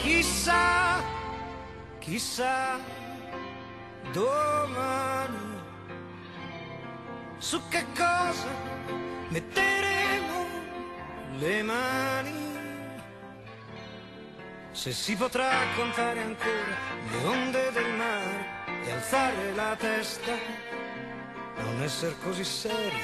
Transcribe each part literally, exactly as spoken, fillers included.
chissà, chissà domani su che cosa metteremo le mani, se si potrà contare ancora le onde del mare e alzare la testa, non essere così seri,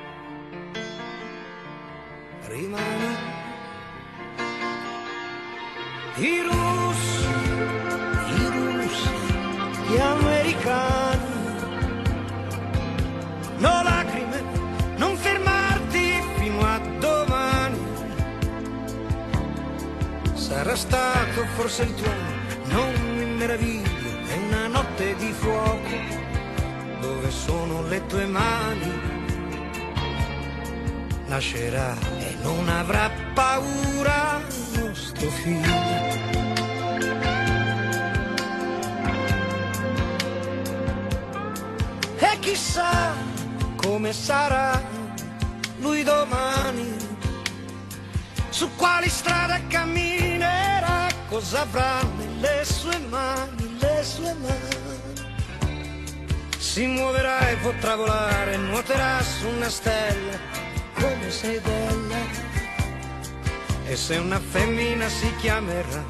rimani. I russi, i russi, gli americani, no lacrime, non fermarti fino a domani. Sarà stato forse il tuono, non mi meraviglio, è una notte di fuoco, dove sono le tue mani. Nascerà e non avrà paura nostro figlio. E chissà come sarà lui domani, su quali strade camminerà, cosa avrà nelle sue mani, le sue mani. Si muoverà e potrà volare, nuoterà su una stella, come sei bella, e se una femmina si chiamerà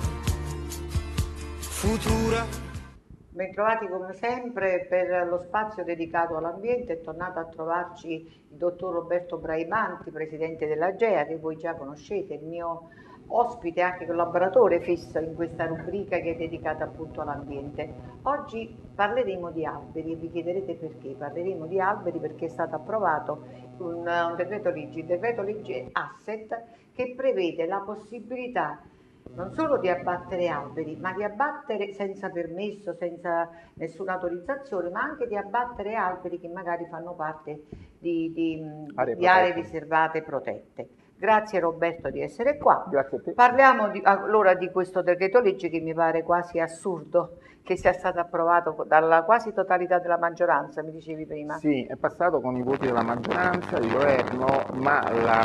Futura. Bentrovati come sempre per lo spazio dedicato all'ambiente. È tornato a trovarci il dottor Roberto Braimanti, presidente dell'Agea, che voi già conoscete, il mio ospite e anche collaboratore fisso in questa rubrica che è dedicata appunto all'ambiente. Oggi parleremo di alberi e vi chiederete perché. Parleremo di alberi perché è stato approvato un, un decreto legge, il decreto legge Asset, che prevede la possibilità non solo di abbattere alberi, ma di abbattere senza permesso, senza nessuna autorizzazione, ma anche di abbattere alberi che magari fanno parte di, di, aree, di aree riservate protette. Grazie Roberto di essere qua. Grazie a te. Parliamo di, allora di questo decreto legge che mi pare quasi assurdo che sia stato approvato dalla quasi totalità della maggioranza, mi dicevi prima. Sì, è passato con i voti della maggioranza, di governo, ma la,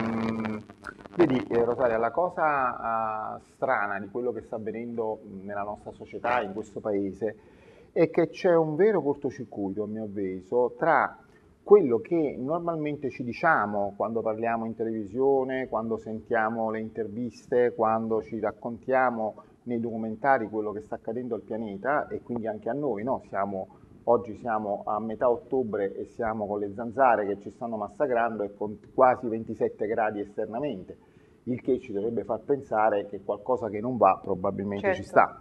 vedi eh, Rosaria, la cosa uh, strana di quello che sta avvenendo nella nostra società, in questo paese, è che c'è un vero cortocircuito, a mio avviso, tra quello che normalmente ci diciamo quando parliamo in televisione, quando sentiamo le interviste, quando ci raccontiamo nei documentari quello che sta accadendo al pianeta e quindi anche a noi, no? Siamo, oggi siamo a metà ottobre e siamo con le zanzare che ci stanno massacrando e con quasi ventisette gradi esternamente, il che ci dovrebbe far pensare che qualcosa che non va probabilmente Certo. ci sta.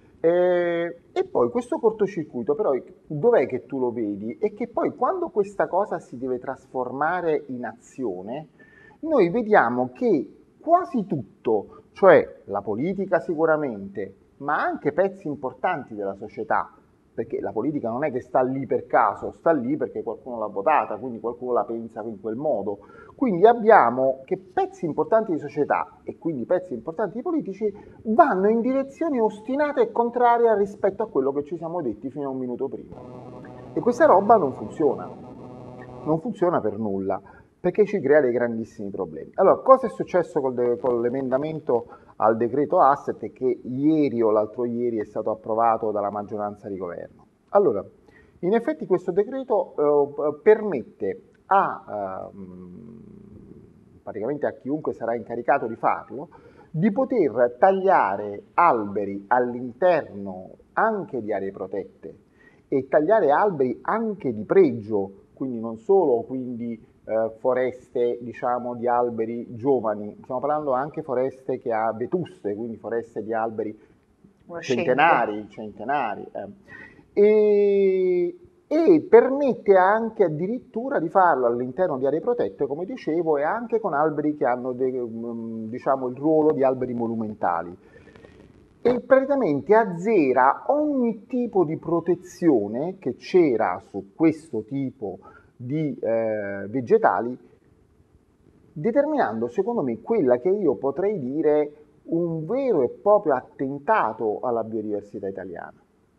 Eh, e poi questo cortocircuito, però, dov'è che tu lo vedi? È che poi quando questa cosa si deve trasformare in azione, noi vediamo che quasi tutto, cioè la politica sicuramente, ma anche pezzi importanti della società, perché la politica non è che sta lì per caso, sta lì perché qualcuno l'ha votata, quindi qualcuno la pensa in quel modo. Quindi abbiamo che pezzi importanti di società e quindi pezzi importanti di politici vanno in direzioni ostinate e contrarie rispetto a quello che ci siamo detti fino a un minuto prima. E questa roba non funziona, non funziona per nulla, perché ci crea dei grandissimi problemi. Allora, cosa è successo col con l'emendamento al decreto Asset e che ieri o l'altro ieri è stato approvato dalla maggioranza di governo? Allora, in effetti questo decreto eh, permette a, eh, praticamente a chiunque sarà incaricato di farlo, di poter tagliare alberi all'interno anche di aree protette e tagliare alberi anche di pregio, quindi non solo quindi eh, foreste diciamo di alberi giovani, stiamo parlando anche foreste che ha vetuste, quindi foreste di alberi centenari, centenari eh. e, e permette anche addirittura di farlo all'interno di aree protette, come dicevo, e anche con alberi che hanno de, diciamo il ruolo di alberi monumentali. E praticamente azzera ogni tipo di protezione che c'era su questo tipo di eh, vegetali, determinando secondo me quella che io potrei dire un vero e proprio attentato alla biodiversità italiana.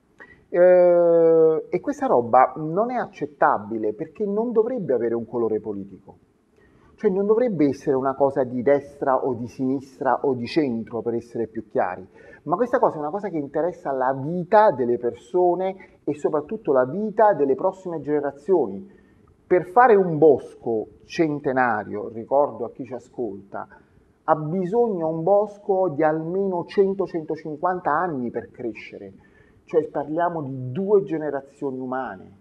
Eh, e questa roba non è accettabile perché non dovrebbe avere un colore politico. Cioè non dovrebbe essere una cosa di destra o di sinistra o di centro, per essere più chiari, ma questa cosa è una cosa che interessa la vita delle persone e soprattutto la vita delle prossime generazioni. Per fare un bosco centenario, ricordo a chi ci ascolta, ha bisogno un bosco di almeno cento centocinquanta anni per crescere, cioè parliamo di due generazioni umane.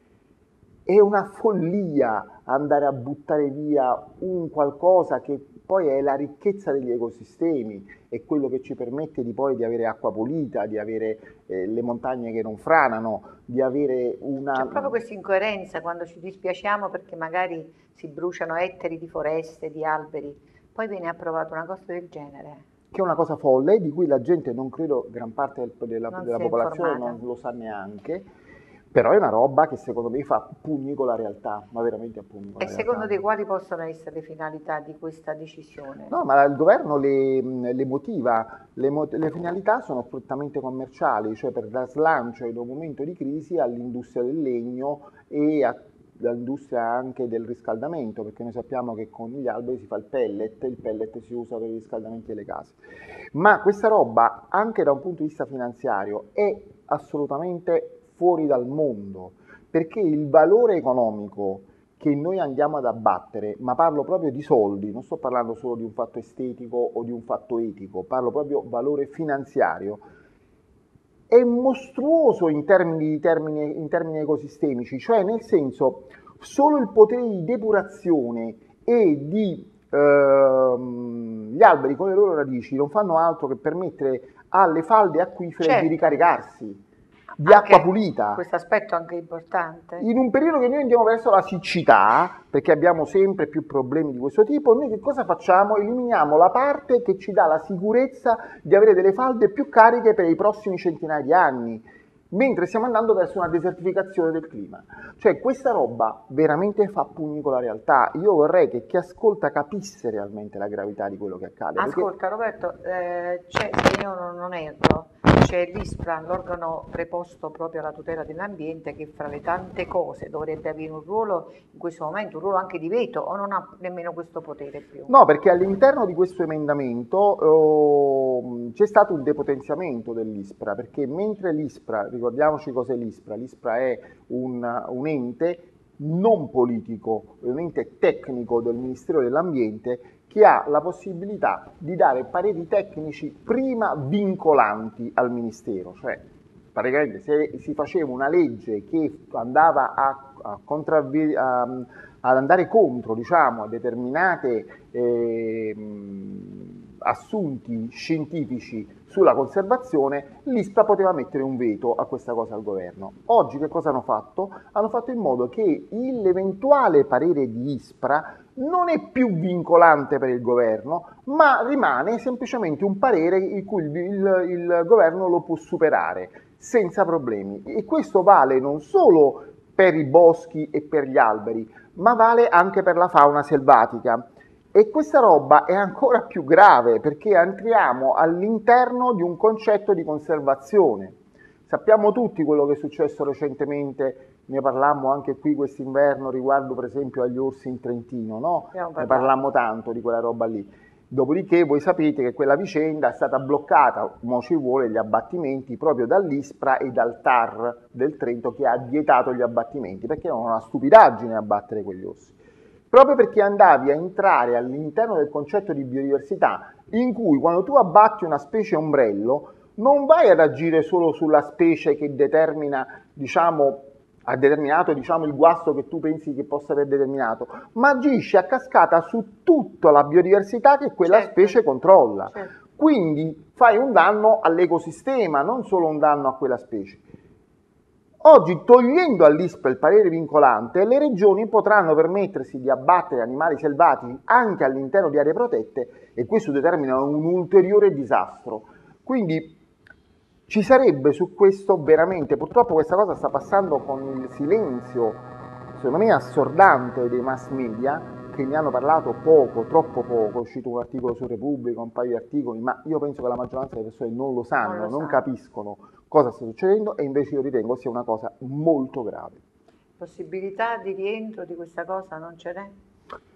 È una follia andare a buttare via un qualcosa che poi è la ricchezza degli ecosistemi, è quello che ci permette di poi di avere acqua pulita, di avere eh, le montagne che non franano, di avere una... C'è proprio questa incoerenza quando ci dispiaciamo perché magari si bruciano ettari di foreste, di alberi, poi viene approvata una cosa del genere. Che è una cosa folle, di cui la gente, non credo, gran parte del, della, della popolazione informata. non lo sa neanche, però è una roba che secondo me fa pugni con la realtà, ma veramente a pugni con E la secondo realtà. te quali possono essere le finalità di questa decisione? No, ma il governo le, le motiva, le, mo- le finalità sono prettamente commerciali, cioè per dar slancio in un momento di crisi all'industria del legno e all'industria anche del riscaldamento, perché noi sappiamo che con gli alberi si fa il pellet, il pellet si usa per i riscaldamenti delle case. Ma questa roba, anche da un punto di vista finanziario, è assolutamente fuori dal mondo, perché il valore economico che noi andiamo ad abbattere, ma parlo proprio di soldi, non sto parlando solo di un fatto estetico o di un fatto etico, parlo proprio valore finanziario, è mostruoso in termini, di termini, in termini ecosistemici, cioè nel senso solo il potere di depurazione e di ehm, gli alberi con le loro radici non fanno altro che permettere alle falde acquifere Certo. di ricaricarsi di Anche acqua pulita. Questo aspetto è anche importante. In un periodo che noi andiamo verso la siccità, perché abbiamo sempre più problemi di questo tipo, noi che cosa facciamo? Eliminiamo la parte che ci dà la sicurezza di avere delle falde più cariche per i prossimi centinaia di anni, mentre stiamo andando verso una desertificazione del clima. Cioè questa roba veramente fa pugni con la realtà. Io vorrei che chi ascolta capisse realmente la gravità di quello che accade. Ascolta Roberto, eh, c'è, se io non, non erro, c'è l'ISPRA, l'organo preposto proprio alla tutela dell'ambiente, che fra le tante cose dovrebbe avere un ruolo, in questo momento, un ruolo anche di veto, o non ha nemmeno questo potere più? No, perché all'interno di questo emendamento eh, c'è stato un depotenziamento dell'ISPRA, perché mentre l'ISPRA, ricordiamoci cos'è l'ISPRA, l'ISPRA è un, un ente non politico, è un ente tecnico del Ministero dell'Ambiente che ha la possibilità di dare pareri tecnici prima vincolanti al Ministero, cioè praticamente se si faceva una legge che andava a, a, contravvi- a ad andare contro, diciamo, a determinate eh, assunti scientifici sulla conservazione, l'ISPRA poteva mettere un veto a questa cosa al governo. Oggi che cosa hanno fatto? Hanno fatto in modo che l'eventuale parere di ISPRA non è più vincolante per il governo, ma rimane semplicemente un parere in cui il, il, il governo lo può superare senza problemi. E questo vale non solo per i boschi e per gli alberi, ma vale anche per la fauna selvatica. E questa roba è ancora più grave perché entriamo all'interno di un concetto di conservazione. Sappiamo tutti quello che è successo recentemente, ne parlammo anche qui quest'inverno riguardo per esempio agli orsi in Trentino, no? Ne parlammo tanto di quella roba lì. Dopodiché voi sapete che quella vicenda è stata bloccata, mo ci vuole, gli abbattimenti proprio dall'ISPRA e dal T A R del Trento che ha vietato gli abbattimenti, perché era una stupidaggine abbattere quegli orsi. Proprio perché andavi a entrare all'interno del concetto di biodiversità, in cui quando tu abbatti una specie ombrello, non vai ad agire solo sulla specie che determina, diciamo, ha determinato diciamo, il guasto che tu pensi che possa aver determinato, ma agisce a cascata su tutta la biodiversità che quella certo. specie controlla. Certo. Quindi fai un danno all'ecosistema, non solo un danno a quella specie. Oggi, togliendo all'ISPRA il parere vincolante, le regioni potranno permettersi di abbattere animali selvatici anche all'interno di aree protette e questo determina un ulteriore disastro. Quindi ci sarebbe su questo veramente, purtroppo questa cosa sta passando con il silenzio, secondo me assordante, dei mass media, che ne hanno parlato poco, troppo poco. È uscito un articolo su Repubblica, un paio di articoli, ma io penso che la maggioranza delle persone non lo sanno, non, lo non sanno. capiscono cosa sta succedendo e invece io ritengo sia una cosa molto grave. Possibilità di rientro di questa cosa non ce n'è?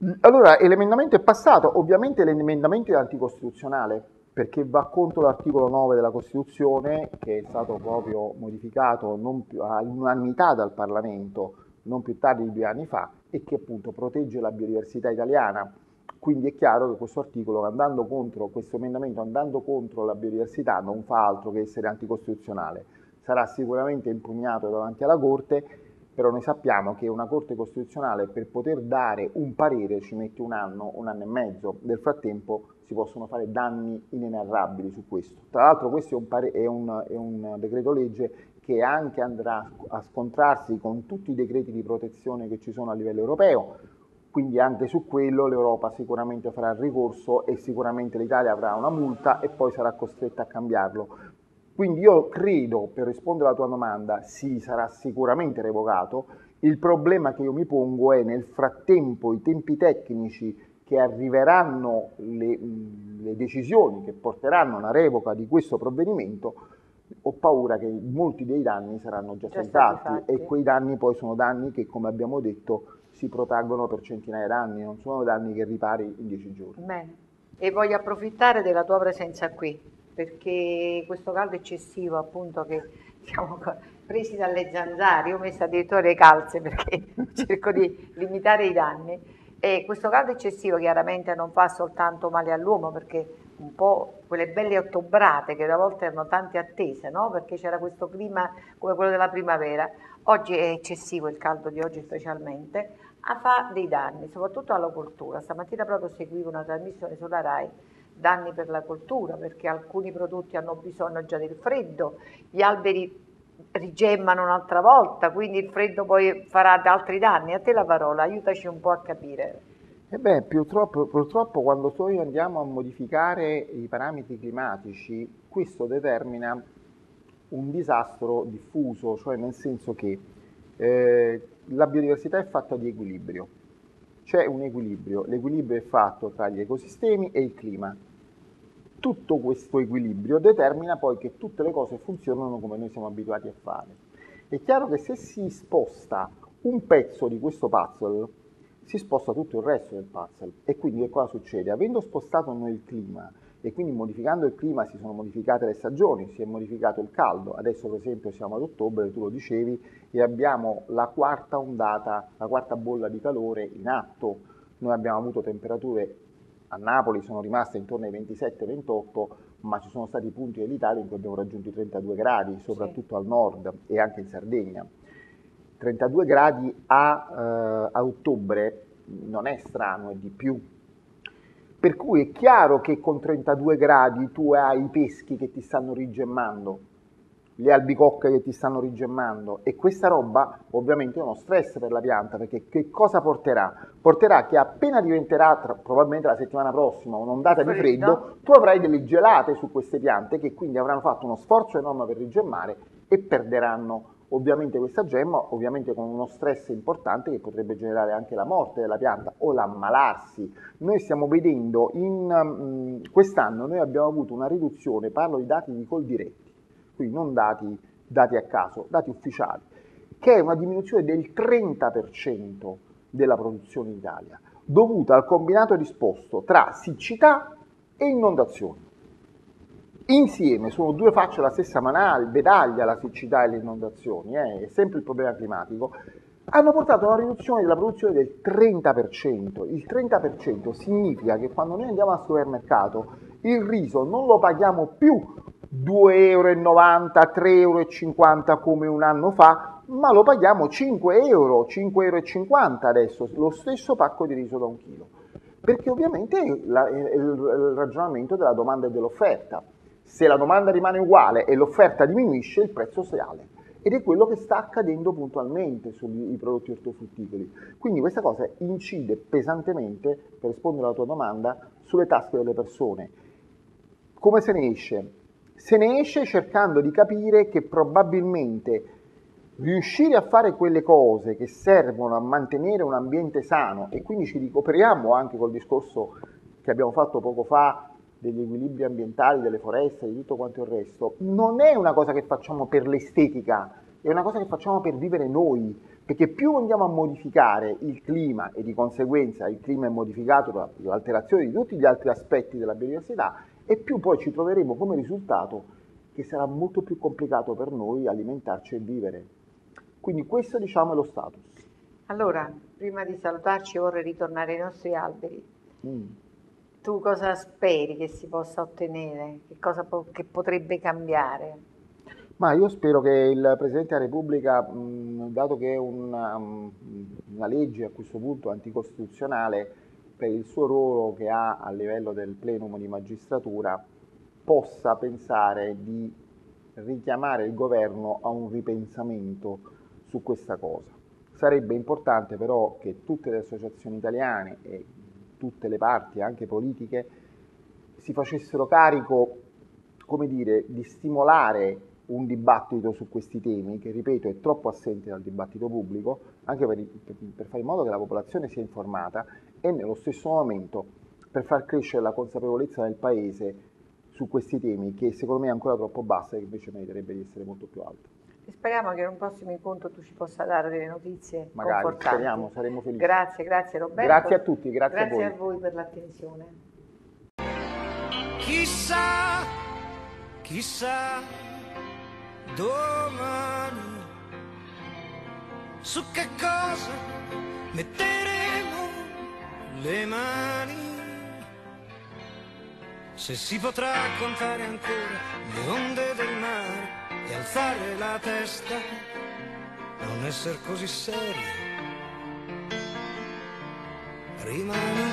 Allora, l'emendamento è passato, ovviamente l'emendamento è anticostituzionale perché va contro l'articolo nove della Costituzione che è stato proprio modificato non più, all'unanimità dal Parlamento non più tardi di due anni fa e che appunto protegge la biodiversità italiana. Quindi è chiaro che questo articolo, andando contro, questo emendamento andando contro la biodiversità non fa altro che essere anticostituzionale. Sarà sicuramente impugnato davanti alla Corte, però noi sappiamo che una Corte Costituzionale per poter dare un parere ci mette un anno, un anno e mezzo. Nel frattempo si possono fare danni inenarrabili su questo. Tra l'altro questo è un, pare- è un, è un decreto legge che anche andrà a scontrarsi con tutti i decreti di protezione che ci sono a livello europeo, quindi anche su quello l'Europa sicuramente farà ricorso e sicuramente l'Italia avrà una multa e poi sarà costretta a cambiarlo. Quindi io credo, per rispondere alla tua domanda, sì, sarà sicuramente revocato. Il problema che io mi pongo è nel frattempo i tempi tecnici che arriveranno le, le decisioni che porteranno alla revoca di questo provvedimento, ho paura che molti dei danni saranno già, già stati fatti e quei danni poi sono danni che, come abbiamo detto, si protraggono per centinaia d'anni, non sono danni che ripari in dieci giorni. Bene. E voglio approfittare della tua presenza qui, perché questo caldo eccessivo appunto che siamo presi dalle zanzare, io ho messo addirittura le calze perché cerco di limitare i danni, e questo caldo eccessivo chiaramente non fa soltanto male all'uomo, perché un po' quelle belle ottobrate che una volta erano tante attese, no? Perché c'era questo clima come quello della primavera, oggi è eccessivo il caldo di oggi specialmente, fa dei danni soprattutto alla coltura. Stamattina proprio seguivo una trasmissione sulla RAI, danni per la coltura, perché alcuni prodotti hanno bisogno già del freddo, gli alberi rigemmano un'altra volta, quindi il freddo poi farà altri danni. A te la parola, aiutaci un po' a capire. E beh, purtroppo, purtroppo quando noi andiamo a modificare i parametri climatici, questo determina un disastro diffuso, cioè nel senso che eh, la biodiversità è fatta di equilibrio. C'è un equilibrio, l'equilibrio è fatto tra gli ecosistemi e il clima. Tutto questo equilibrio determina poi che tutte le cose funzionano come noi siamo abituati a fare. È chiaro che se si sposta un pezzo di questo puzzle, si sposta tutto il resto del puzzle. E quindi che cosa succede? Avendo spostato noi il clima, e quindi modificando il clima si sono modificate le stagioni, si è modificato il caldo. Adesso per esempio siamo ad ottobre, tu lo dicevi, e abbiamo la quarta ondata, la quarta bolla di calore in atto. Noi abbiamo avuto temperature a Napoli, sono rimaste intorno ai ventisette ventotto, ma ci sono stati punti dell'Italia in cui abbiamo raggiunto i trentadue gradi, soprattutto sì, al nord e anche in Sardegna. trentadue gradi a, eh, a ottobre non è strano, è di più. Per cui è chiaro che con trentadue gradi tu hai i peschi che ti stanno rigemmando, le albicocche che ti stanno rigemmando, e questa roba ovviamente è uno stress per la pianta, perché che cosa porterà? Porterà che appena diventerà, tra, probabilmente la settimana prossima, un'ondata di freddo, tu avrai delle gelate su queste piante che quindi avranno fatto uno sforzo enorme per rigemmare e perderanno ovviamente questa gemma, ovviamente con uno stress importante che potrebbe generare anche la morte della pianta o l'ammalarsi. Noi stiamo vedendo, in quest'anno noi abbiamo avuto una riduzione, parlo di dati di Coldiretti, quindi non dati, dati a caso, dati ufficiali, che è una diminuzione del trenta per cento della produzione in Italia, dovuta al combinato disposto tra siccità e inondazioni. Insieme sono due facce della stessa medaglia, la siccità e le inondazioni, eh, è sempre il problema climatico, hanno portato a una riduzione della produzione del trenta per cento. Il trenta per cento significa che quando noi andiamo al supermercato il riso non lo paghiamo più due e novanta euro, tre e cinquanta euro come un anno fa, ma lo paghiamo cinque euro, cinque e cinquanta euro adesso, lo stesso pacco di riso da un chilo. Perché ovviamente è il, il ragionamento della domanda e dell'offerta. Se la domanda rimane uguale e l'offerta diminuisce, il prezzo sale. Ed è quello che sta accadendo puntualmente sui prodotti ortofrutticoli. Quindi questa cosa incide pesantemente, per rispondere alla tua domanda, sulle tasche delle persone. Come se ne esce? Se ne esce cercando di capire che probabilmente riuscire a fare quelle cose che servono a mantenere un ambiente sano, e quindi ci ricoperiamo anche col discorso che abbiamo fatto poco fa degli equilibri ambientali, delle foreste, di tutto quanto il resto, non è una cosa che facciamo per l'estetica, è una cosa che facciamo per vivere noi, perché più andiamo a modificare il clima e di conseguenza il clima è modificato dall'alterazione di tutti gli altri aspetti della biodiversità, e più poi ci troveremo come risultato che sarà molto più complicato per noi alimentarci e vivere. Quindi questo, diciamo, è lo status. Allora, prima di salutarci vorrei ritornare ai nostri alberi. Mm. Tu cosa speri che si possa ottenere? Che cosa po- che potrebbe cambiare? Ma io spero che il Presidente della Repubblica, mh, dato che è una, una legge a questo punto anticostituzionale, per il suo ruolo che ha a livello del plenum di magistratura, possa pensare di richiamare il governo a un ripensamento su questa cosa. Sarebbe importante però che tutte le associazioni italiane e tutte le parti, anche politiche, si facessero carico, come dire, di stimolare un dibattito su questi temi, che ripeto è troppo assente dal dibattito pubblico, anche per, per fare in modo che la popolazione sia informata e nello stesso momento per far crescere la consapevolezza nel Paese su questi temi, che secondo me è ancora troppo bassa e che invece meriterebbe di essere molto più alta. E speriamo che in un prossimo incontro tu ci possa dare delle notizie Magari, confortanti. Speriamo, saremo felici. Grazie, grazie Roberto. Grazie a tutti, grazie, grazie a voi. a voi per l'attenzione. Chissà, chissà, domani su che cosa metteremo le mani, se si potrà contare ancora le onde del mare e alzare la testa, non essere così seri, rimani.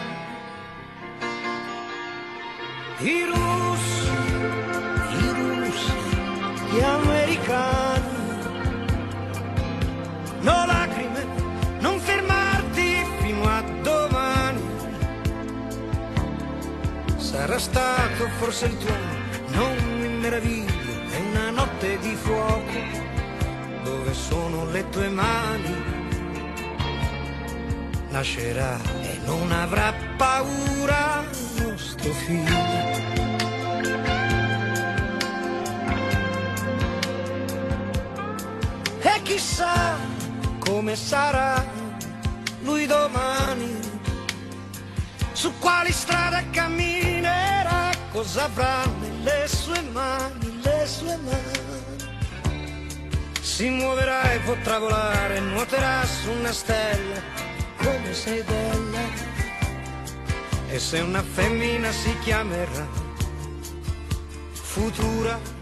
I russi, i russi, gli americani, no lacrime, non fermarti fino a domani, sarà stato forse il tuono, non mi meraviglio, è una notte di fuoco, dove sono le tue mani, nascerà e non avrà paura nostro figlio. E chissà come sarà lui domani, su quali strade camminerà, cosa avrà nelle sue mani, le sue mani. Si muoverà e potrà volare, nuoterà su una stella, come sei bella. E se una femmina si chiamerà Futura,